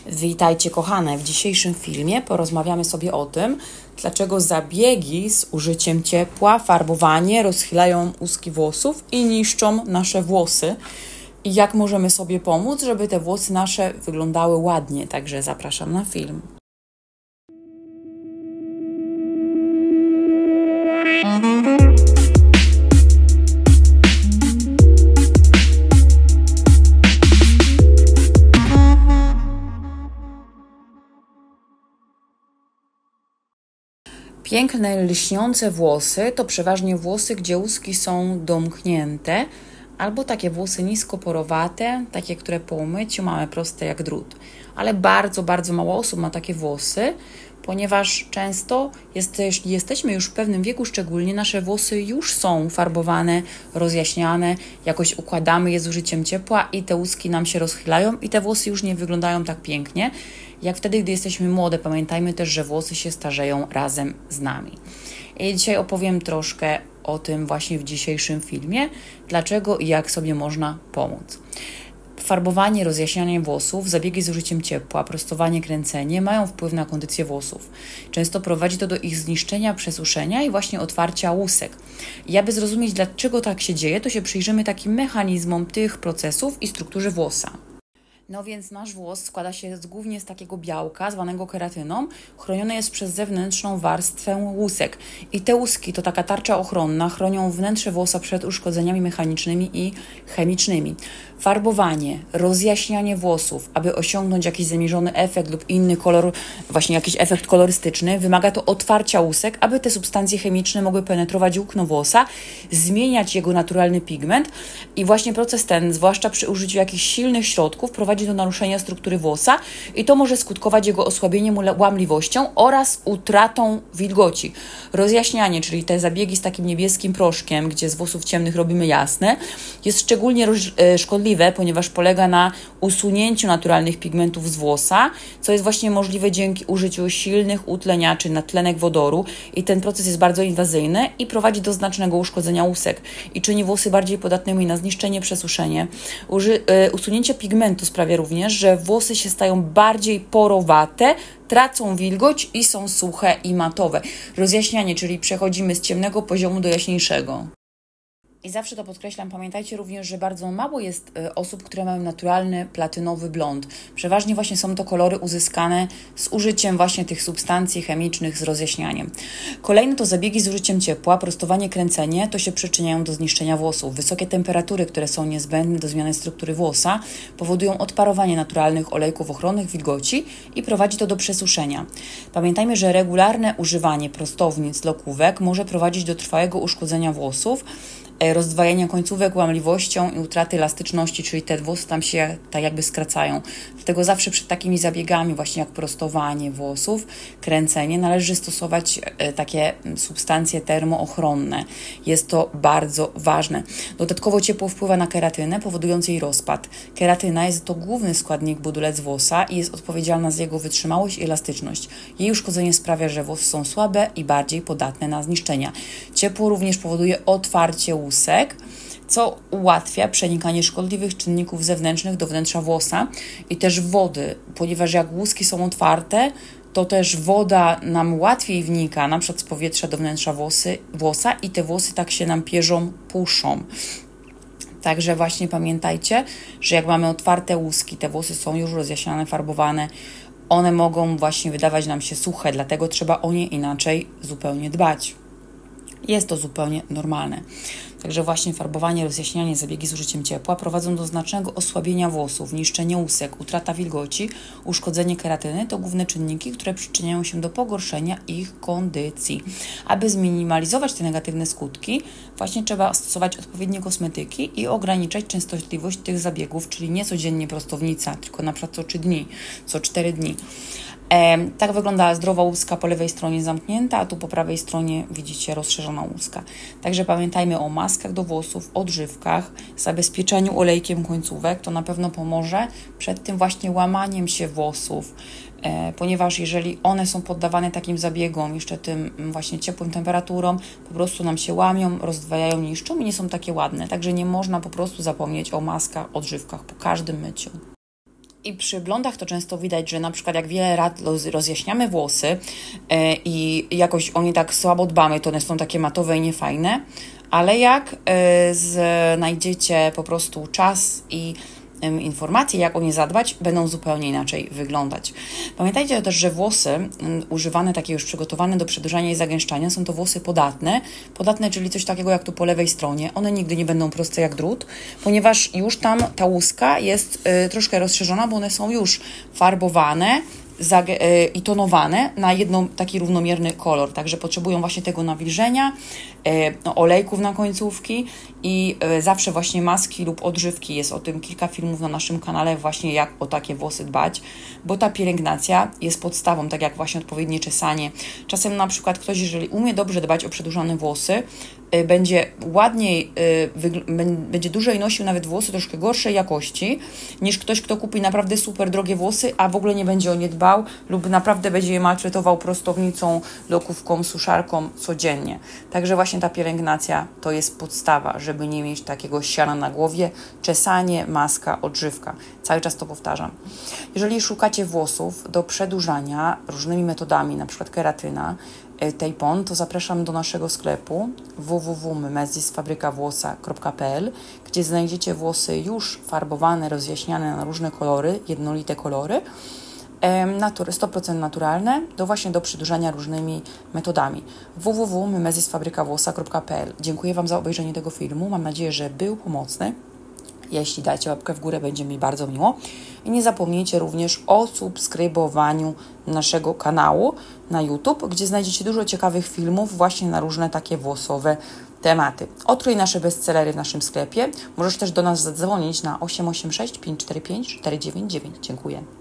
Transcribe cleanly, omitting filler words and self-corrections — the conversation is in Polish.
Witajcie kochane, w dzisiejszym filmie porozmawiamy sobie o tym, dlaczego zabiegi z użyciem ciepła, farbowanie rozchylają łuski włosów i niszczą nasze włosy i jak możemy sobie pomóc, żeby te włosy nasze wyglądały ładnie. Także zapraszam na film. Piękne, lśniące włosy to przeważnie włosy, gdzie łuski są domknięte, albo takie włosy niskoporowate, takie, które po umyciu mamy proste jak drut. Ale bardzo, bardzo mało osób ma takie włosy, ponieważ często, jeśli jesteśmy już w pewnym wieku szczególnie, nasze włosy już są farbowane, rozjaśniane, jakoś układamy je z użyciem ciepła i te łuski nam się rozchylają i te włosy już nie wyglądają tak pięknie, jak wtedy, gdy jesteśmy młode. Pamiętajmy też, że włosy się starzeją razem z nami. I dzisiaj opowiem troszkę o tym właśnie w dzisiejszym filmie, dlaczego i jak sobie można pomóc. Farbowanie, rozjaśnianie włosów, zabiegi z użyciem ciepła, prostowanie, kręcenie mają wpływ na kondycję włosów. Często prowadzi to do ich zniszczenia, przesuszenia i właśnie otwarcia łusek. I aby zrozumieć, dlaczego tak się dzieje, to się przyjrzymy takim mechanizmom tych procesów i strukturze włosa. No więc nasz włos składa się głównie z takiego białka, zwanego keratyną. Chronione jest przez zewnętrzną warstwę łusek. I te łuski to taka tarcza ochronna, chronią wnętrze włosa przed uszkodzeniami mechanicznymi i chemicznymi. Farbowanie, rozjaśnianie włosów, aby osiągnąć jakiś zamierzony efekt lub inny kolor, właśnie jakiś efekt kolorystyczny, wymaga to otwarcia łusek, aby te substancje chemiczne mogły penetrować łkno włosa, zmieniać jego naturalny pigment i właśnie proces ten, zwłaszcza przy użyciu jakichś silnych środków, prowadzi do naruszenia struktury włosa i to może skutkować jego osłabieniem, łamliwością oraz utratą wilgoci. Rozjaśnianie, czyli te zabiegi z takim niebieskim proszkiem, gdzie z włosów ciemnych robimy jasne, jest szczególnie szkodliwe, ponieważ polega na usunięciu naturalnych pigmentów z włosa, co jest właśnie możliwe dzięki użyciu silnych utleniaczy, natlenek wodoru i ten proces jest bardzo inwazyjny i prowadzi do znacznego uszkodzenia łusek i czyni włosy bardziej podatnymi na zniszczenie, przesuszenie. Usunięcie pigmentu sprawia również, że włosy się stają bardziej porowate, tracą wilgoć i są suche i matowe. Rozjaśnianie, czyli przechodzimy z ciemnego poziomu do jaśniejszego. I zawsze to podkreślam, pamiętajcie również, że bardzo mało jest osób, które mają naturalny platynowy blond. Przeważnie właśnie są to kolory uzyskane z użyciem właśnie tych substancji chemicznych z rozjaśnianiem. Kolejne to zabiegi z użyciem ciepła, prostowanie, kręcenie, to się przyczyniają do zniszczenia włosów. Wysokie temperatury, które są niezbędne do zmiany struktury włosa, powodują odparowanie naturalnych olejków ochronnych, wilgoci i prowadzi to do przesuszenia. Pamiętajmy, że regularne używanie prostownic, lokówek może prowadzić do trwałego uszkodzenia włosów, rozdwajania końcówek, łamliwością i utraty elastyczności, czyli te włosy tam się tak jakby skracają. Dlatego zawsze przed takimi zabiegami, właśnie jak prostowanie włosów, kręcenie, należy stosować takie substancje termoochronne. Jest to bardzo ważne. Dodatkowo ciepło wpływa na keratynę, powodując jej rozpad. Keratyna jest to główny składnik budulec włosa i jest odpowiedzialna za jego wytrzymałość i elastyczność. Jej uszkodzenie sprawia, że włosy są słabe i bardziej podatne na zniszczenia. Ciepło również powoduje otwarcie łusek, co ułatwia przenikanie szkodliwych czynników zewnętrznych do wnętrza włosa i też wody, ponieważ jak łuski są otwarte, to też woda nam łatwiej wnika, na przykład z powietrza do wnętrza włosa i te włosy tak się nam pierzą, puszą. Także właśnie pamiętajcie, że jak mamy otwarte łuski, te włosy są już rozjaśniane, farbowane, one mogą właśnie wydawać nam się suche, dlatego trzeba o nie inaczej zupełnie dbać. Jest to zupełnie normalne. Także właśnie farbowanie, rozjaśnianie, zabiegi z użyciem ciepła prowadzą do znacznego osłabienia włosów, niszczenie łusek, utrata wilgoci, uszkodzenie keratyny to główne czynniki, które przyczyniają się do pogorszenia ich kondycji. Aby zminimalizować te negatywne skutki, właśnie trzeba stosować odpowiednie kosmetyki i ograniczać częstotliwość tych zabiegów, czyli nie codziennie prostownica, tylko na przykład co 3 dni, co 4 dni. Tak wygląda zdrowa łuska, po lewej stronie zamknięta, a tu po prawej stronie widzicie rozszerzona łuska. Także pamiętajmy o maskach do włosów, odżywkach, zabezpieczeniu olejkiem końcówek. To na pewno pomoże przed tym właśnie łamaniem się włosów, ponieważ jeżeli one są poddawane takim zabiegom, jeszcze tym właśnie ciepłym temperaturom, po prostu nam się łamią, rozdwajają, niszczą i nie są takie ładne. Także nie można po prostu zapomnieć o maskach, odżywkach po każdym myciu. I przy blondach to często widać, że na przykład jak wiele lat rozjaśniamy włosy i jakoś o nie tak słabo dbamy, to one są takie matowe i niefajne, ale jak znajdziecie po prostu czas i informacje, jak o nie zadbać, będą zupełnie inaczej wyglądać. Pamiętajcie też, że włosy używane, takie już przygotowane do przedłużania i zagęszczania, są to włosy podatne. Podatne, czyli coś takiego jak tu po lewej stronie. One nigdy nie będą proste jak drut, ponieważ już tam ta łuska jest troszkę rozszerzona, bo one są już farbowane i tonowane na taki równomierny kolor. Także potrzebują właśnie tego nawilżenia, olejków na końcówki i zawsze właśnie maski lub odżywki. Jest o tym kilka filmów na naszym kanale właśnie, jak o takie włosy dbać, bo ta pielęgnacja jest podstawą, tak jak właśnie odpowiednie czesanie. Czasem na przykład ktoś, jeżeli umie dobrze dbać o przedłużone włosy, będzie ładniej, będzie dłużej nosił nawet włosy troszkę gorszej jakości, niż ktoś, kto kupi naprawdę super drogie włosy, a w ogóle nie będzie o nie dbał lub naprawdę będzie je maltretował prostownicą, lokówką, suszarką codziennie. Także właśnie ta pielęgnacja to jest podstawa, żeby nie mieć takiego siana na głowie, czesanie, maska, odżywka. Cały czas to powtarzam. Jeżeli szukacie włosów do przedłużania różnymi metodami, na przykład keratyna, Tejpon, to zapraszam do naszego sklepu www.mimezisfabrykawłosa.pl, gdzie znajdziecie włosy już farbowane, rozjaśniane na różne kolory, jednolite kolory, 100% naturalne, właśnie do przedłużania różnymi metodami. www.mimezisfabrykawłosa.pl. Dziękuję Wam za obejrzenie tego filmu. Mam nadzieję, że był pomocny. Jeśli dacie łapkę w górę, będzie mi bardzo miło. I nie zapomnijcie również o subskrybowaniu naszego kanału na YouTube, gdzie znajdziecie dużo ciekawych filmów właśnie na różne takie włosowe tematy. Odkryj nasze bestsellery w naszym sklepie. Możesz też do nas zadzwonić na 886 545 499. Dziękuję.